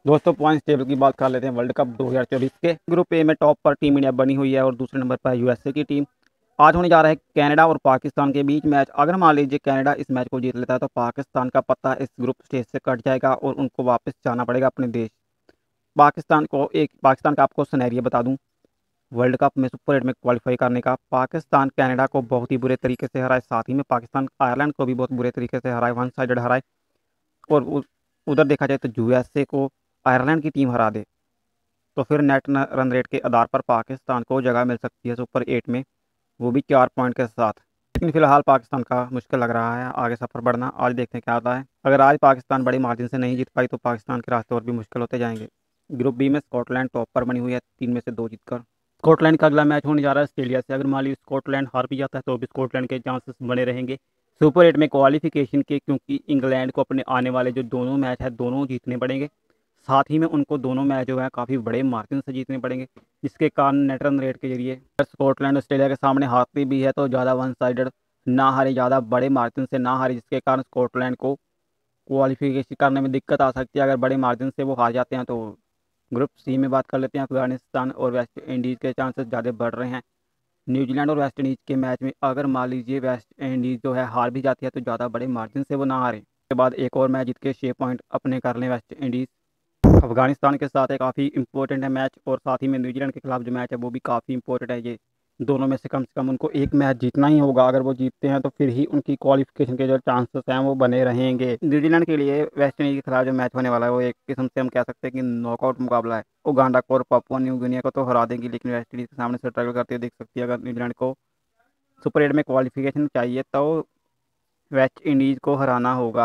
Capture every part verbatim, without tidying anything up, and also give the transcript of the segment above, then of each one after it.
दोस्तों points table की बात कर लेते हैं वर्ल्ड कप दो हज़ार चौबीस के। ग्रुप ए में टॉप पर टीम इंडिया बनी हुई है और दूसरे नंबर पर यूएसए की टीम। आज होने जा रहा है कनाडा और पाकिस्तान के बीच मैच। अगर मान लीजिए कनाडा इस मैच को जीत लेता है तो पाकिस्तान का पत्ता इस ग्रुप स्टेज से कट जाएगा और उनको वापस जाना पड़ेगा अपने देश। पाकिस्तान को एक पाकिस्तान का आपको सिनेरियो बता दूं। वर्ल्ड कप में सुपर एट में क्वालिफाई करने का पाकिस्तान कनाडा को बहुत ही बुरे तरीके से हराए, साथ ही में पाकिस्तान आयरलैंड को भी बहुत बुरे तरीके से हराए, वन साइडेड हराए। और उ- उधर देखा जाए तो यूएसए को आयरलैंड की टीम हरा दे तो फिर नेट न- रन रेट के आधार पर पाकिस्तान को जगह मिल सकती है सुपर एट में, वो भी चार पॉइंट के साथ। लेकिन फिलहाल पाकिस्तान का मुश्किल लग रहा है आगे सफर बढ़ना। आज देखते हैं क्या होता है। अगर आज पाकिस्तान बड़ी मार्जिन से नहीं जीत पाई तो पाकिस्तान के रास्ते और भी मुश्किल होते जाएंगे। ग्रुप बी में स्कॉटलैंड टॉप पर बनी हुई है, तीन में से दो जीतकर। स्कॉटलैंड का अगला मैच होने जा रहा है ऑस्ट्रेलिया से। अगर मान लीजिए स्कॉटलैंड हार भी जाता है तो भी स्कॉटलैंड के चांसेस बने रहेंगे सुपर एट में क्वालिफिकेशन के, क्योंकि इंग्लैंड को अपने आने वाले जो दोनों मैच है दोनों जीतने पड़ेंगे। साथ ही में उनको दोनों मैच जो है काफ़ी बड़े मार्जिन से जीतने पड़ेंगे, जिसके कारण नेट रन रेट के जरिए अगर स्कॉटलैंड ऑस्ट्रेलिया के सामने हारती भी है तो ज़्यादा वन साइडेड ना हारे, ज़्यादा बड़े मार्जिन से ना हारे, जिसके कारण स्कॉटलैंड को क्वालिफिकेशन करने में दिक्कत आ सकती है अगर बड़े मार्जिन से वो हार जाते हैं तो। ग्रुप सी में बात कर लेते हैं। अफगानिस्तान और वेस्ट इंडीज़ के चांसेस ज़्यादा बढ़ रहे हैं। न्यूजीलैंड और वेस्ट इंडीज़ के मैच में अगर मान लीजिए वेस्ट इंडीज़ जो है हार भी जाती है तो ज़्यादा बड़े मार्जिन से वो ना हारे। उसके बाद एक और मैच जीत के छः पॉइंट अपने कर लें वेस्ट इंडीज़। अफगानिस्तान के साथ है काफ़ी इंपॉर्टेंट है मैच, और साथ ही में न्यूजीलैंड के खिलाफ जो मैच है वो भी काफ़ी इंपॉर्टेंट है। ये दोनों में से कम से कम उनको एक मैच जीतना ही होगा। अगर वो जीतते हैं तो फिर ही उनकी क्वालिफिकेशन के जो चांसेस हैं वो बने रहेंगे। न्यूजीलैंड के लिए वेस्ट इंडीज के खिलाफ जो मैच होने वाला है वो एक किस्म से हम कह सकते हैं कि नॉकआउट मुकाबला है। उगांडा को और पापुआ न्यू गिनिया को तो हरा देंगी, लेकिन वेस्ट इंडीज के सामने से स्ट्रगल करते हुए दिख सकती है। अगर न्यूजीलैंड को सुपर एट में क्वालिफिकेशन चाहिए तो वेस्ट इंडीज़ को हराना होगा,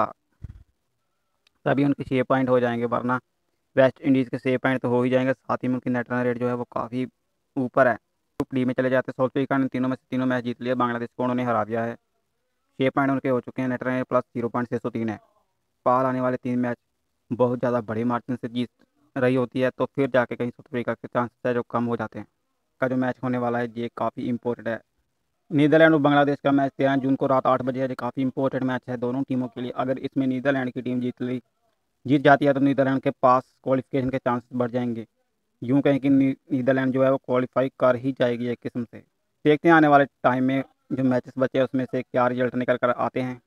तभी उनके छः पॉइंट हो जाएंगे, वरना वेस्ट इंडीज़ के छः पॉइंट तो हो ही जाएंगे। साथ ही में उनकी नेट रन रेट जो है वो काफ़ी ऊपर है। ग्रुप डी में चले जाते हैं। साउथ अफ्रीका ने तीनों में से तीनों मैच जीत लिया, बांग्लादेश को उन्होंने हरा दिया है। छः पॉइंट उनके हो चुके हैं, net run rate plus zero point छः सौ तीन है। पार आने वाले तीन मैच बहुत ज़्यादा बड़े मार्जिन से जीत रही होती है तो फिर जाके कहीं साउथ अफ्रीका के चांसेस है जो कम हो जाते हैं। का जो मैच होने वाला है ये काफ़ी इंपॉर्टेंट है। नीदरलैंड और बांग्लादेश का मैच तेरह जून को रात आठ बजे है। ये काफ़ी इंपॉर्टेंट मैच है दोनों टीमों के लिए। अगर इसमें नीदरलैंड की टीम जीत ली जीत जाती है तो नीदरलैंड के पास क्वालिफिकेशन के चांसेस बढ़ जाएंगे। यूं कहें कि नी- नीदरलैंड जो है वो क्वालिफाई कर ही जाएगी एक किस्म से। देखते हैं आने वाले टाइम में जो मैचेस बचे हैं उसमें से क्या रिजल्ट निकल कर आते हैं।